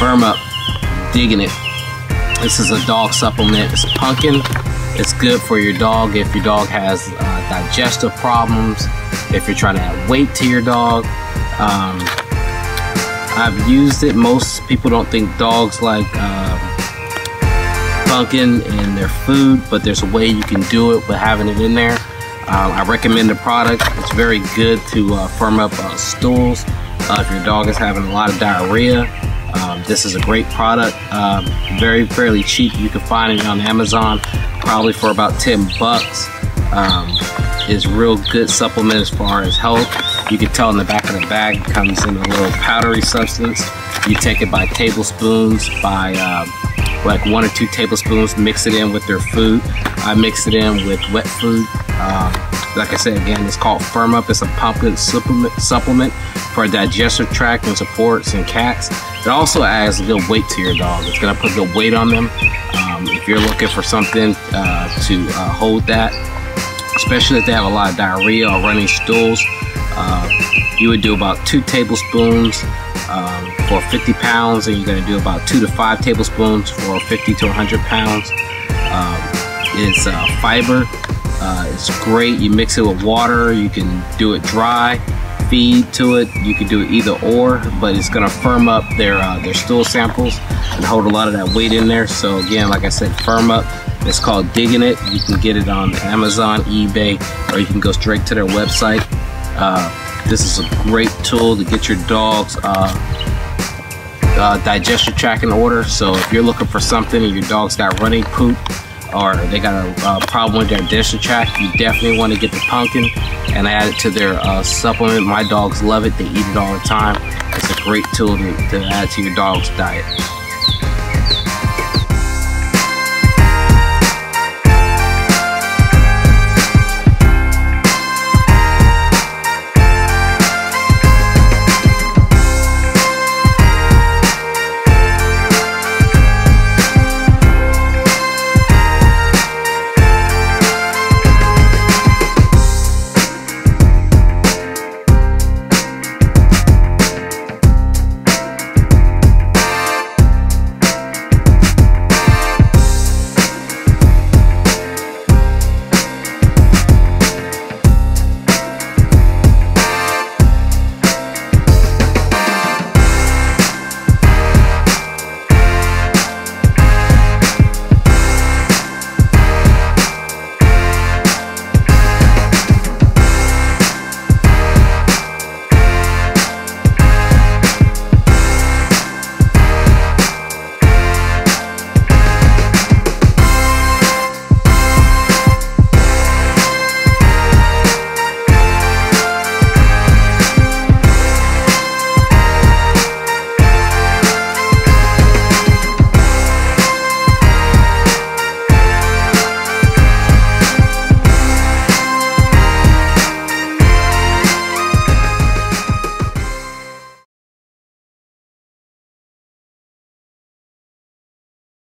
Firm Up Digging It. This is a dog supplement. It's pumpkin. It's good for your dog if your dog has digestive problems, if you're trying to add weight to your dog. I've used it. Most people don't think dogs like pumpkin in their food, but there's a way you can do it with having it in there. I recommend the product. It's very good to firm up stools. If your dog is having a lot of diarrhea, this is a great product. Fairly cheap. You can find it on Amazon probably for about 10 bucks. It's real good supplement as far as health. You can tell in the back of the bag it comes in a little powdery substance. You take it by tablespoons, by like 1 or 2 tablespoons, mix it in with their food. I mix it in with wet food. Like I said, again, it's called Firm Up. It's a pumpkin supplement for digestive tract and supports in cats. It also adds good weight to your dog. It's going to put good weight on them. If you're looking for something to hold that, especially if they have a lot of diarrhea or running stools, you would do about 2 tablespoons for 50 pounds, and you're going to do about 2 to 5 tablespoons for 50 to 100 pounds. It's fiber. It's great. You mix it with water. You can do it dry, feed to it. You can do it either or, but it's going to firm up their stool samples and hold a lot of that weight in there. So again, like I said, Firm Up. It's called Digging It. You can get it on Amazon, eBay, or you can go straight to their website. This is a great tool to get your dog's digestive tract in order. So if you're looking for something and your dog's got running poop, or they got a problem with their digestive tract, you definitely want to get the pumpkin and add it to their supplement. My dogs love it. They eat it all the time. It's a great tool to add to your dog's diet.